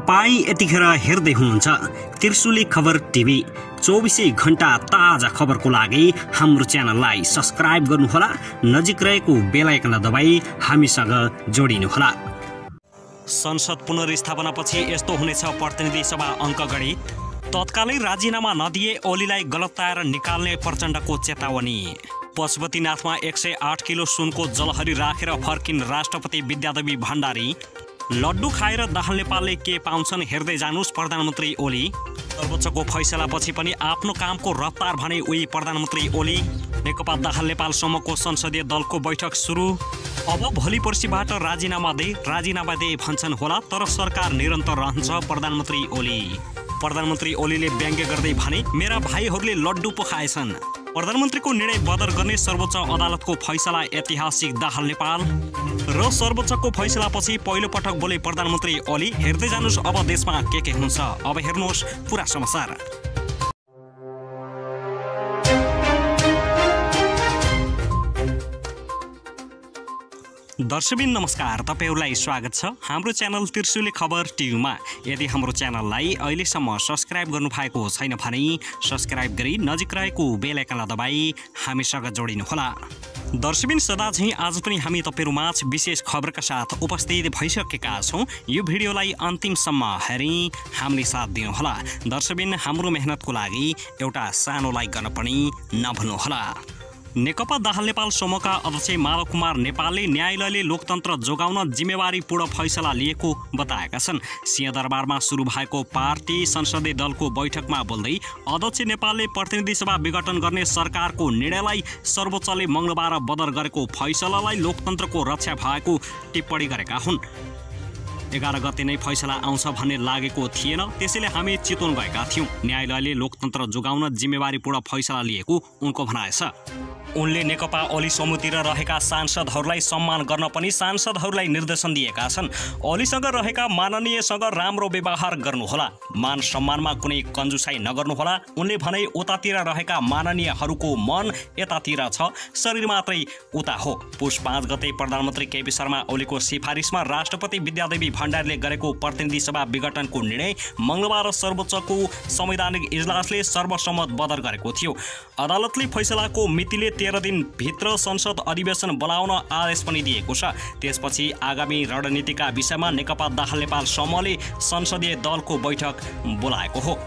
तपाई यतिखेर हेर्दै हुनुहुन्छ त्रिशुली खबर टिभी। 24 घण्टा ताजा खबरको लागि हाम्रो च्यानललाई सब्स्क्राइब गर्नुहोला, नजिक रहेको बेल आइकन दबाई हामीसँग जोडिनुहोला। संसद पुनर्स्थापनापछि यस्तो हुनेछ प्रतिनिधि सभा अङ्कगणित। तत्कालै राजीनामा नदिए ओलीलाई गलताएर निकाल्ने प्रचण्डको चेतावनी। पशुपतिनाथमा 108 किलो सुनको जलहरी राखेर फर्किन् राष्ट्रपति विद्यादेवी भण्डारी। लड्डु खाएर दाहाल नेपालले के पाउँछन् हेर्दै जानुस् प्रधानमन्त्री ओली। सर्वोच्चको फैसलापछि पनि आफ्नो कामको रफ्तार भने उही प्रधानमन्त्री ओली। नेकपा दाहाल नेपाल समूहको संसदीय दलको बैठक सुरु। अब भोलि पर्सिबाट राजीनामा दे भन्छन् होला, तर सरकार निरन्तर रहन्छ प्रधानमन्त्री ओली। प्रधानमन्त्री ओलीले व्यङ्ग्य गर्दै भने, मेरा भाइहरूले लड्डु पो खाएछन्। प्रधानमन्त्रीको निर्णय बदर गर्ने सर्वोच्च अदालतको फैसला ऐतिहासिक दाहाल नेपाल र सर्वोच्चको फैसलापछि पहिलो पटक बोले प्रधानमन्त्री ओली। हेर्दै जानुस् अब देशमा के हुन्छ। अब हेर्नुहोस् पुरा समाचार। दर्शकबिन नमस्कार, तपाईहरुलाई स्वागत छ हाम्रो च्यानल त्रिशुली खबर टिभीमा। यदि हाम्रो च्यानललाई अहिलेसम्म सब्स्क्राइब गर्नु भएको छैन भने सब्स्क्राइब गरी नजिक रहेको बेल आइकन दबाई हामीसँग जोडिनुहोला। दर्शकबिन सदा चाहिँ आज पनि हामी तपाईहरुमाझ विशेष खबरका साथ उपस्थित भइसकेका छौं। यो भिडियोलाई अन्तिमसम्म हेरी हामीले साथ दिनुहोला। दर्शकबिन हाम्रो मेहनतको लागि एउटा सानो लाइक गर्न पनि नभुल्नुहोला। नेकपा दाहाल नेपाल समूहका अध्यक्ष माधव कुमार नेपालले न्यायालयले लोकतन्त्र जोगाउन जिम्मेवारीपूर्ण फैसला लिएको बताएका छन्। सिंहदरबारमा सुरु भएको पार्टी संसदीय दलको बैठकमा बोल्दै अध्यक्ष नेपालले प्रतिनिधि सभा विघटन गर्ने सरकारको निर्णयलाई सर्वोच्चले मंगलबार बदर गरेको फैसलालाई लोकतन्त्रको रक्षा भएको टिप्पणी गरेका हुन्। 11 गते नै फैसला आउँछ भन्ने लागेको थिएन, त्यसैले हामी चितवन गएका थियौं। न्यायालयले लोकतन्त्र जोगाउन जिम्मेवारीपूर्ण फैसला लिएको उनको भनाइ छ। उनले नेकपा ओली समूहतिर रहेका सांसदहरूलाई सम्मान गर्न पनि सांसदहरूलाई निर्देशन दिएका छन्। ओलीसँग रहेका माननीयसँग राम्रो व्यवहार गर्नुहोला, मान सम्मानमा कुनै कन्जुसाई नगर्नुहोला। उनले भने उतातिर रहेका माननीयहरूको मन यतातिर छ, शरीर मात्रै उता हो। पुष 5 गते प्रधानमन्त्री केपी शर्मा ओलीको सिफारिसमा राष्ट्रपति विद्यादेवी भण्डारीले गरेको प्रतिनिधि सभा विघटनको निर्णय मंगलबार सर्वोच्चको संवैधानिक इजलासले सर्वसम्मत बदर गरेको थियो। अदालतले फैसलाको मितिले 13 दिनभित्र संसद अधिवेशन बोलाउन आदेश पनि दिएको छ। त्यसपछि आगामी रणनीतिका विषयमा नेकपा दाहाल नेपाल समूहले संसदीय दलको बैठक बोलाएको हो।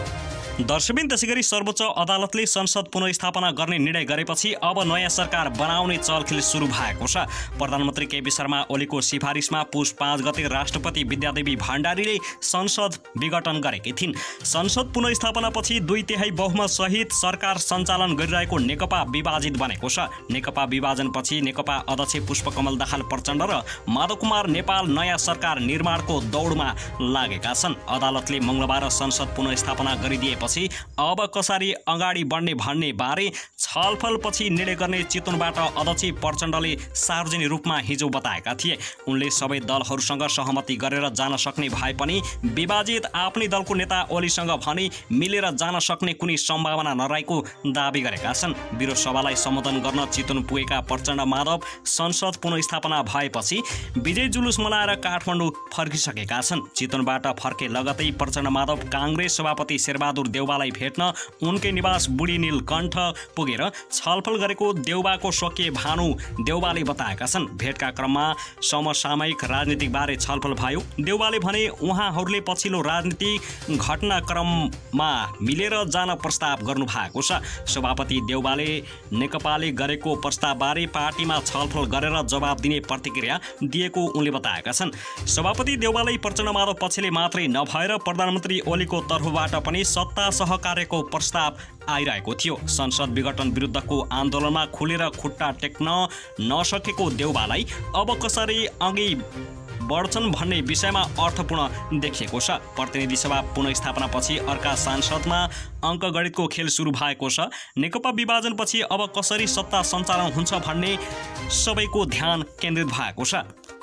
दर्शकबिन त्यसैगरी सर्वोच्च अदालतले संसद पुनर्स्थापना गर्ने निर्णय गरेपछि अब नयाँ सरकार बनाउने चलखेल सुरु भएको छ। प्रधानमन्त्री केपी शर्मा ओलीको सिफारिसमा पुष 5 गते राष्ट्रपति विद्यादेवी भण्डारीले संसद विघटन गरेकी थिइन्। संसद पुनर्स्थापनापछि 2/3 बहुमत सहित सरकार सञ्चालन गरिरहेको नेकपा विभाजित बनेको छ। नेकपा विभाजनपछि नेकपा अध्यक्ष पुष्पकमल दाहाल प्रचण्ड र माधव कुमार नेपाल नयाँ सरकार निर्माणको दौडमा लागेका छन्। अदालतले मंगलबार संसद पुनर्स्थापना गरिदिए अब कसरी अगाडि बढ्ने भन्ने बारे छलफलपछि निर्णय गर्ने चितवनबाट अध्यक्ष प्रचण्डले सार्वजनिक रूपमा हिजो बताएका थिए। उनले सबै दलहरूसँग सहमति गरेर जान सक्ने भए पनि विभाजित आफ्नै दलको नेता ओलीसँग भने मिलेर जान सक्ने कुनै सम्भावना नरहेको दाबी गरेका छन्। विरोध सभालाई सम्बोधन गर्न चितवन पुगेका प्रचण्ड माधव संसद पुनर्स्थापना भएपछि विजय जुलुस मनाएर काठमाडौँ फर्किसकेका छन्। चितवनबाट फर्के लगतै प्रचण्ड माधव काङ्ग्रेस सभापति शेरबहादुर देउबालाई भेट्न उनकै निवास बुढी नीलकण्ठ पुगेर छलफल गरेको देउबाको स्वकीय भानु देउबाले बताएका छन्। भेटका क्रममा समसामयिक राजनीतिक बारे छलफल भयो। देउबाले भने उहाँहरूले पछिल्लो राजनीतिक घटनाक्रममा मिलेर जान प्रस्ताव गर्नु भएको छ। सभापति देउबाले नेकपाले गरेको प्रस्तावबारे पार्टीमा छलफल गरेर जवाब दिने प्रतिक्रिया दिएको उनले बताएका छन्। सभापति देउबाले प्रचण्ड माधव पक्षले मात्रै नभएर प्रधानमन्त्री ओलीको तर्फबाट पनि सत्ता सहकार्यको प्रस्ताव आइरहेको थियो। संसद विघटन विरुद्धको आन्दोलनमा खुलेर खुट्टा टेक्न नसकेको देउबालाई अब कसरी अघि बढ्छन् भन्ने विषयमा अर्थपूर्ण देखिएको छ। प्रतिनिधि सभा पुनर्स्थापनापछि अर्का सांसदमा अङ्कगणितको खेल सुरु भएको छ। नेकपा विभाजनपछि अब कसरी सत्ता सञ्चालन हुन्छ भन्ने सबैको ध्यान केन्द्रित भएको छ।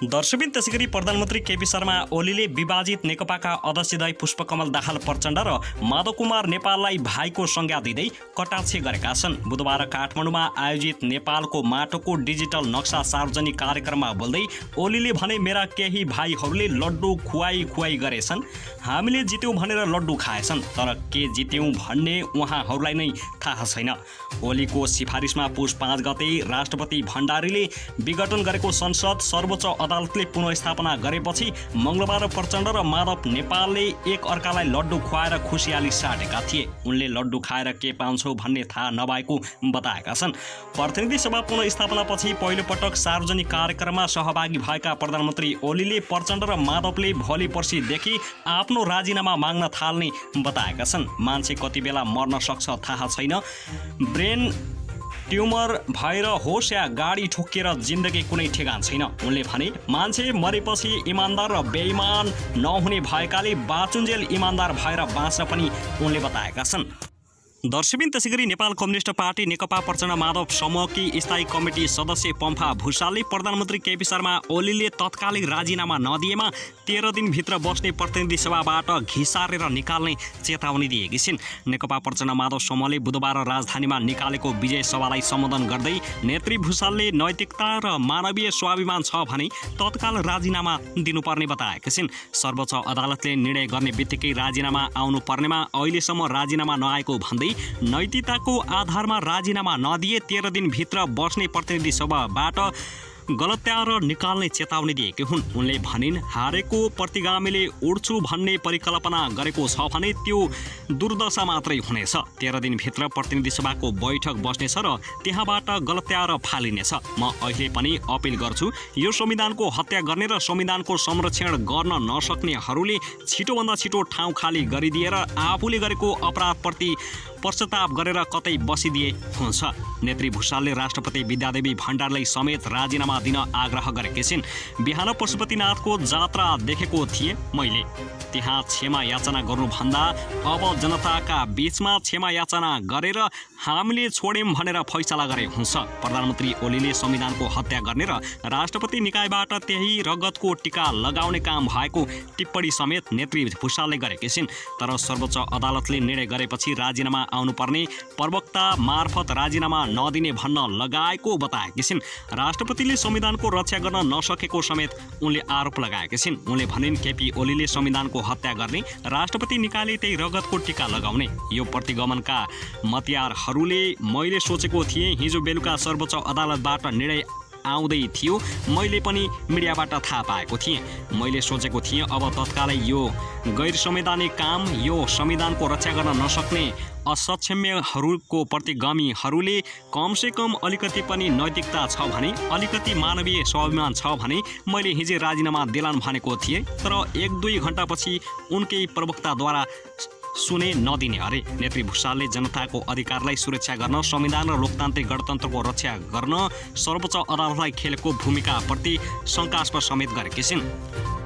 दर्शकबिन त्यसैगरी प्रधानमन्त्री केपी शर्मा ओलीले विभाजित नेकपाका अध्यक्षद्वय पुष्पकमल दाहाल प्रचण्ड र माधव कुमार नेपाललाई भाइको संज्ञा दिँदै कटाक्ष गरेका छन्। बुधबार काठमाडौँमा आयोजित नेपालको माटोको डिजिटल नक्सा सार्वजनिक कार्यक्रममा बोल्दै ओलीले भने मेरा केही भाइहरूले लड्डु खुवाई गरेछन्, हामीले जित्यौँ भनेर लड्डु खाएछन्, तर के जित्यौँ भन्ने उहाँहरूलाई नै थाहा छैन। ओलीको सिफारिसमा पुस 5 गते राष्ट्रपति भण्डारीले विघटन गरेको संसद सर्वोच्च अदालतले पुनर्स्थापना गरेपछि मंगलबार प्रचण्ड र माधव नेपालले एक अर्कालाई लड्डु खुवाएर खुसियाली साटेका थिए। उनले लड्डु खाएर के पाउँछौ भन्ने थाहा नभएको बताएका छन्। प्रतिनिधि सभा पुनर्स्थापनापछि पहिलो पटक सार्वजनिक कार्यक्रममा सहभागी भएका प्रधानमन्त्री ओलीले प्रचण्ड र माधवले भोलि पर्सिदेखि आफ्नो राजीनामा माग्न थाल्ने बताएका छन्। मान्छे कति बेला मर्न सक्छ थाहा छैन, ब्रेन ट्युमर भएर होस् या गाडी ठोकिएर जिन्दगी कुनै ठेगान छैन। उनले भने मान्छे मरेपछि इमान्दार र बेइमान नहुने भएकाले बाचुन्जेल इमान्दार भएर बाँच्न पनि उनले बताएका छन्। दर्शकबिन त्यसैगरी नेपाल कम्युनिस्ट पार्टी नेकपा प्रचण्ड माधव समूहकी स्थायी कमिटी सदस्य पम्फा भुषालले प्रधानमन्त्री केपी शर्मा ओलीले तत्कालिक राजीनामा नदिएमा 13 दिनभित्र बस्ने प्रतिनिधि सभाबाट घिसारेर निकाल्ने चेतावनी दिएकी छिन्। नेकपा प्रचण्ड माधव समूहले बुधबार राजधानीमा निकालेको विजय सभालाई सम्बोधन गर्दै नेत्री भुषालले नैतिकता र मानवीय स्वाभिमान छ भने तत्काल राजीनामा दिनुपर्ने बताएका छिन्। सर्वोच्च अदालतले निर्णय गर्ने बित्तिकै राजीनामा आउनुपर्नेमा अहिलेसम्म राजीनामा नआएको भन्दै नैतिकताको आधारमा राजीनामा नदिए 13 दिनभित्र बस्ने प्रतिनिधि सभाबाट गलत्याएर निकाल्ने चेतावनी दिएकी हुन्। उनले भनिन् हारेको प्रतिगामीले उड्छु भन्ने परिकल्पना गरेको छ भने त्यो दुर्दशा मात्रै हुनेछ। 13 दिनभित्र प्रतिनिधि सभाको बैठक बस्नेछ र त्यहाँबाट गलत्याएर फालिनेछ। म अहिले पनि अपिल गर्छु, यो संविधानको हत्या गर्ने र संविधानको संरक्षण गर्न नसक्नेहरूले छिटोभन्दा छिटो ठाउँ खाली गरिदिएर आफूले गरेको अपराधप्रति पश्चाताप गरेर कतै बसिदिए हुन्छ। नेत्री भुषालले राष्ट्रपति विद्यादेवी भण्डारलाई समेत राजीनामा दिन आग्रह गरेकी छिन्। बिहान पशुपतिनाथको जात्रा देखेको थिएँ मैले, त्यहाँ क्षमा याचना गर्नुभन्दा अब जनताका बीचमा क्षमा याचना गरेर हामीले छोड्यौँ भनेर फैसला गरे हुन्छ। प्रधानमन्त्री ओलीले संविधानको हत्या गर्ने र राष्ट्रपति निकायबाट त्यही रगतको टीका लगाउने काम भएको टिप्पणी समेत नेत्री भुषालले गरेकी छिन्। तर सर्वोच्च अदालतले निर्णय गरेपछि राजीनामा आउनुपर्ने प्रवक्ता मार्फत राजीनामा नदिने भन्न लगाएको बताएकी छिन्। राष्ट्रपतिले संविधानको रक्षा गर्न नसकेको समेत उनले आरोप लगाएकी छिन्। उनले भनिन् केपी ओलीले संविधानको हत्या गर्ने, राष्ट्रपति निकायले त्यही रगतको टीका लगाउने, यो प्रतिगमनका मतियारहरूले मैले सोचेको थिएँ। हिजो बेलुका सर्वोच्च अदालतबाट निर्णय आउँदै थियो, मैले पनि मिडियाबाट थाहा पाएको थिएँ। मैले सोचेको थिएँ अब तत्कालै यो गैर संवैधानिक काम, यो संविधानको रक्षा गर्न नसक्ने असक्षम्यहरूको प्रतिगामीहरूले कमसेकम अलिकति पनि नैतिकता छ भने, अलिकति मानवीय स्वाभिमान छ भने मैले हिजो राजीनामा दिलान् भनेको थिएँ। तर 1-2 घण्टापछि उनकै प्रवक्ताद्वारा सुने नदिने अरे। नेत्री भुषालले जनताको अधिकारलाई सुरक्षा गर्न, संविधान र लोकतान्त्रिक गणतन्त्रको रक्षा गर्न सर्वोच्च अदालतलाई खेलेको भूमिकाप्रति शङ्कास्पद समेत गरेकी छिन्।